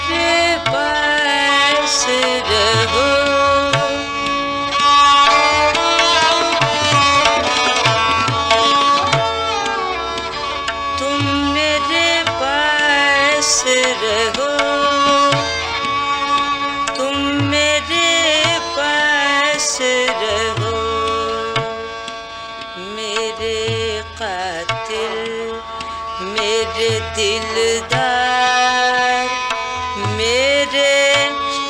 میرے پاس رہو، تم میرے پاس رہو، تم میرے پاس رہو، میرے قاتل میرے دلدار میرے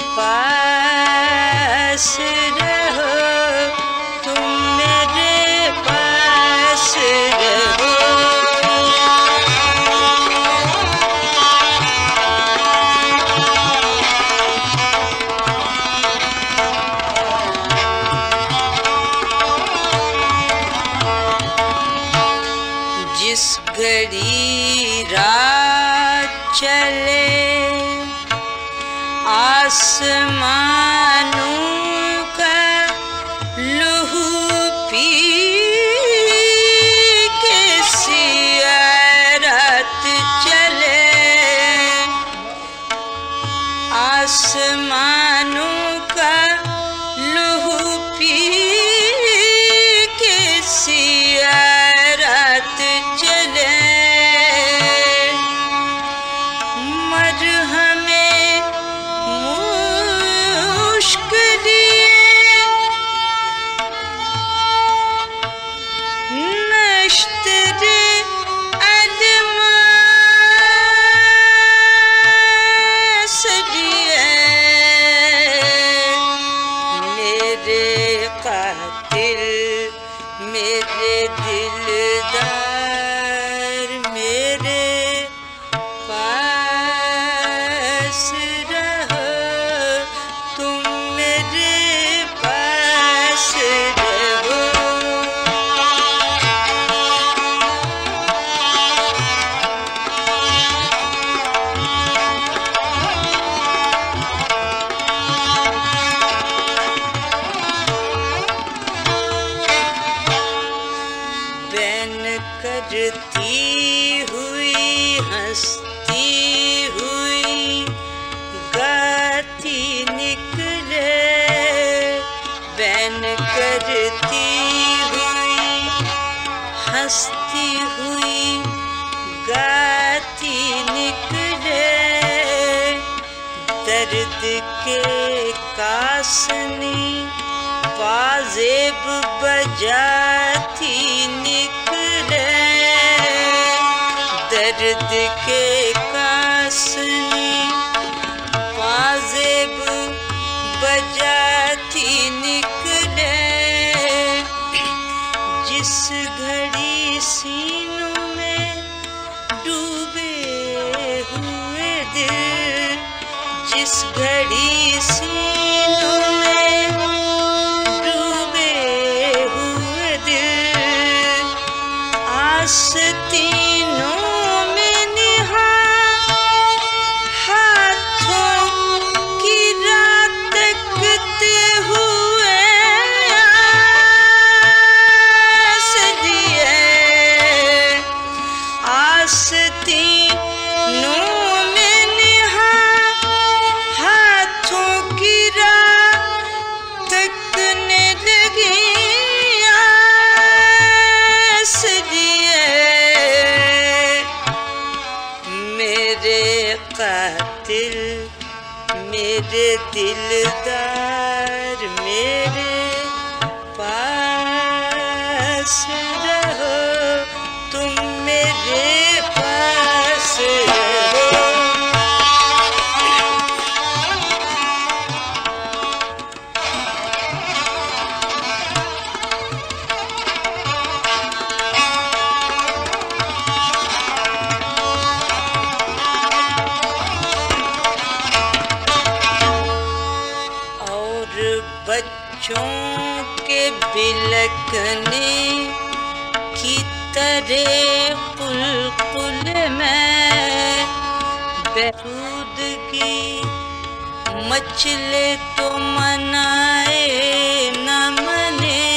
پاس رہو، تم میرے پاس رہو۔ جس گھڑی رات چلے آسمانوں کا لہو پی کے سیارات چلے، آسمانوں کا لہو پی کے سیارات چلے، قاتل میرے دلدار میرے پاس رہو، تم میرے پاس رہو۔ کرتی ہوئی ہنستی ہوئی گاتی نکلے، بین کرتی ہوئی ہنستی ہوئی گاتی نکلے، درد کے کاسنی پازیب بجاتی نکلے، درد کے کاسنی پازیب بجاتی نکلے، جس گھڑی سینوں میں ڈوبے ہوئے دل، جس گھڑی سینوں میں ڈوبے ہوئے دل، آستینوں میں نہاں ہاتھوں کی رات تکتے ہوئے آس دیے، آستینوں میں نہاں ہاتھوں کی رات تکنے لگی آس دیے، میرے قاتل میرے دلدار میرے پاس رہو، تم میرے پاس رہو۔ بچوں کے بلکنے کی طرح قلقل میں بیہودگی مچلے تو منائے نہ منے،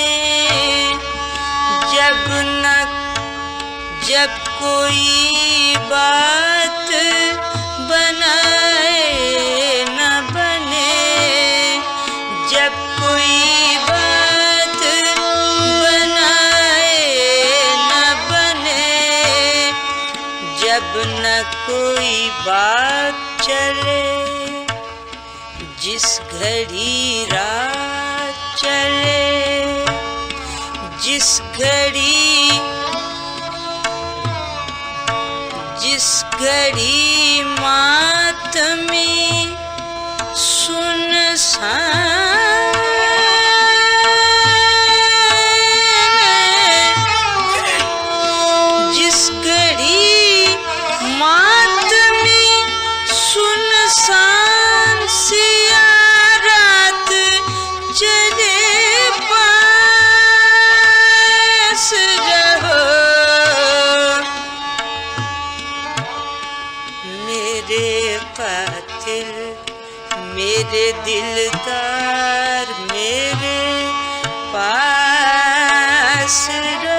جب کوئی بات بنائے कोई बात चले, जिस घड़ी रात चले, जिस घड़ी मातमी सुनसान, जिस घड़ी मातमी सुनसान सिया रात चले पास रहो। मेरे कातिल मेरे दिलदार मेरे पास रहो।